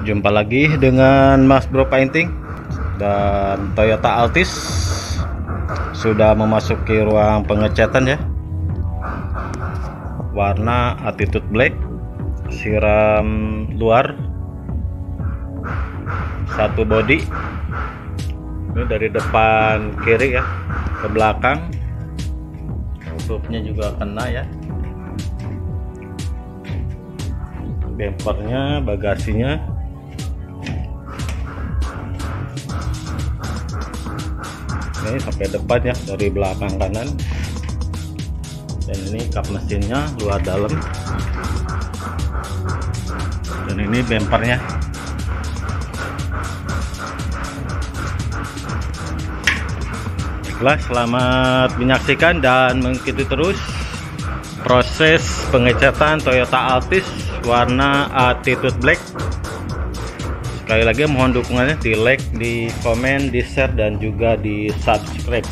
Jumpa lagi dengan Mas Bro Painting. Dan Toyota Altis sudah memasuki ruang pengecatan ya. Warna Attitude Black, siram luar, satu bodi. Ini dari depan kiri ya ke belakang. Supnya juga kena ya. Bempernya, bagasinya. Ini sampai depan ya, dari belakang kanan. Dan ini kap mesinnya luar dalam. Dan ini bempernya. Baiklah, selamat menyaksikan dan mengikuti terus proses pengecatan Toyota Altis warna Attitude Black. Sekali lagi mohon dukungannya di like, di komen, di share, dan juga di subscribe.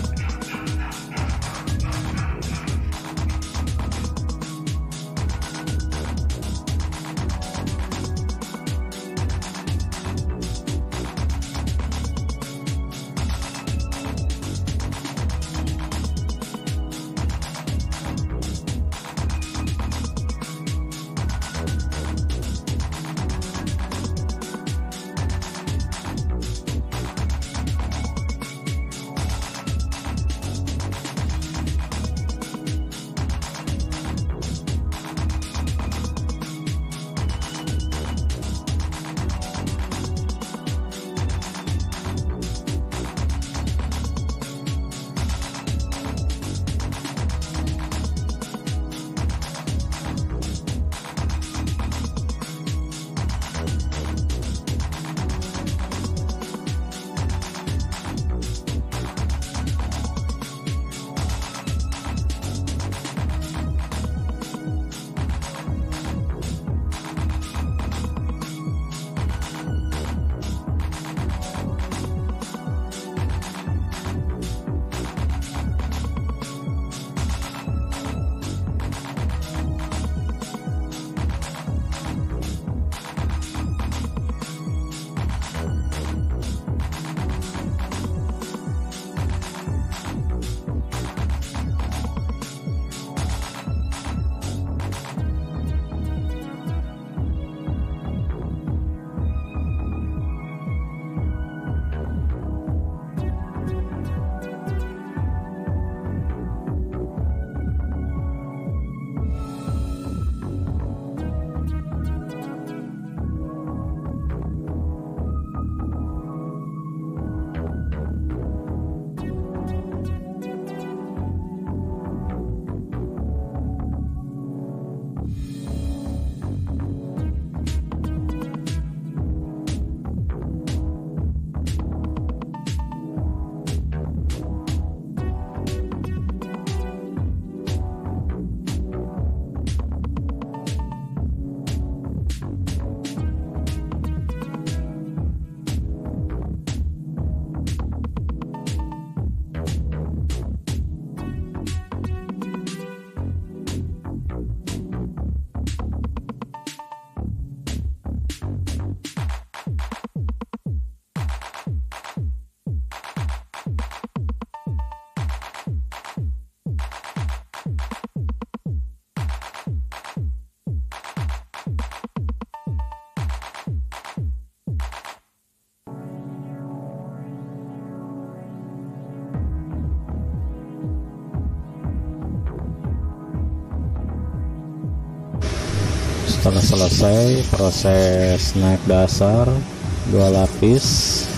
Setelah selesai proses naik dasar 2 lapis,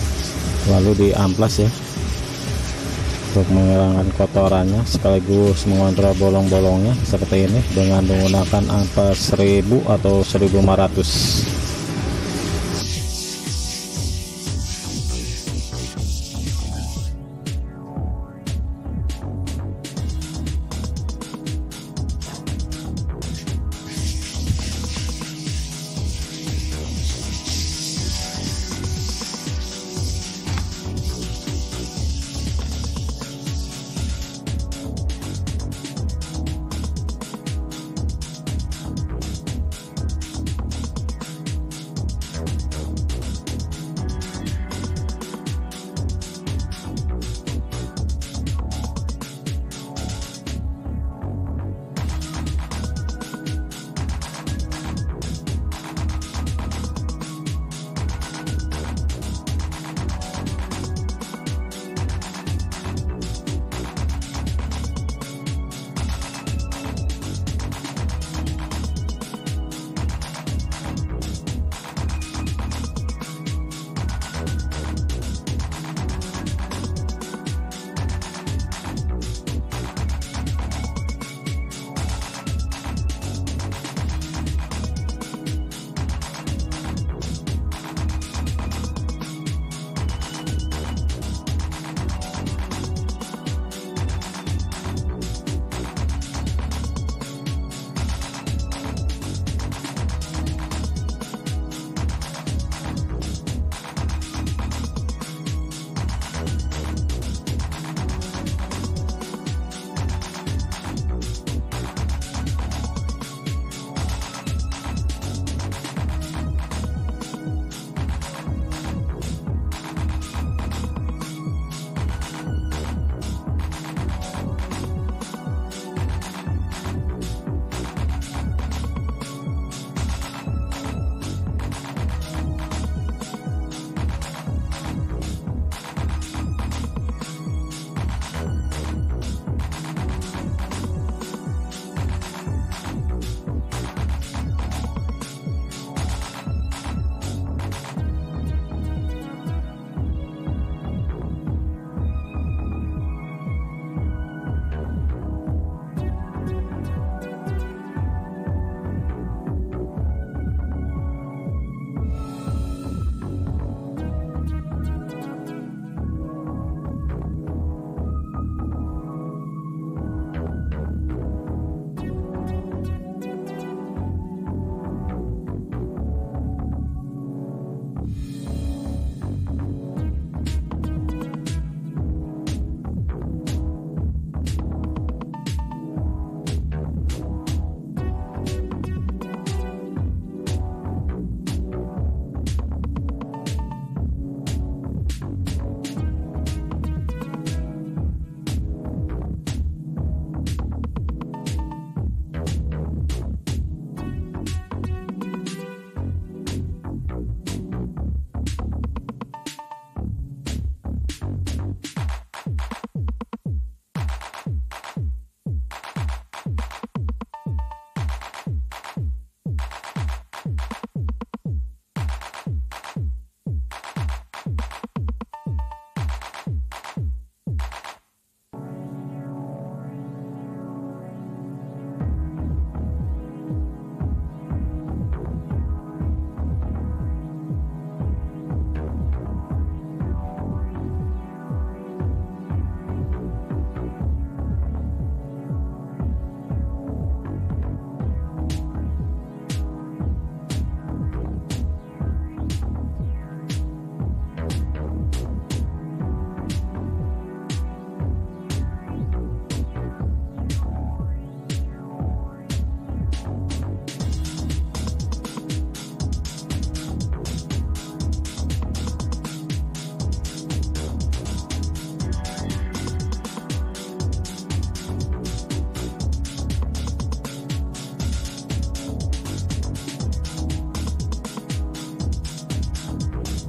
lalu di amplas ya untuk menghilangkan kotorannya sekaligus mengontrol bolong-bolongnya seperti ini dengan menggunakan amplas 1000 atau 1500.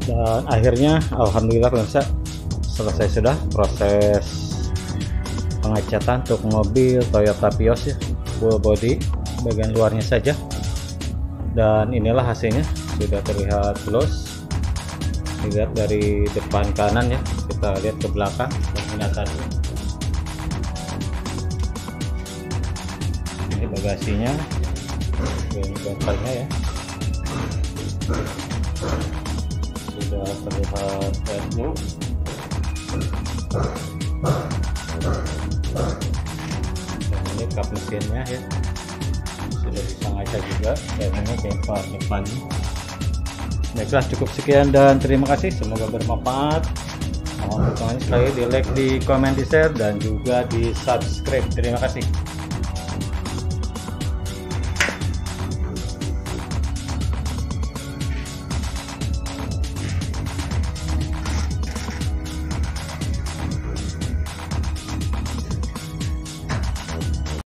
Dan akhirnya alhamdulillah pemirsa, selesai sudah proses pengecatan untuk mobil Toyota Vios ya, full body, bagian luarnya saja. Dan inilah hasilnya, sudah terlihat gloss. Lihat dari depan kanan ya, kita lihat ke belakang peminatan. Ini bagasinya, ini bumpernya ya, sudah terlihat blue. Dan ini kap mesinnya ya, sudah bisa ngaca juga. Dan ini bumper depannya. Baiklah, cukup sekian dan terima kasih, semoga bermanfaat. Mohon dukungannya sekali di like, di komen, di share, dan juga di subscribe. Terima kasih.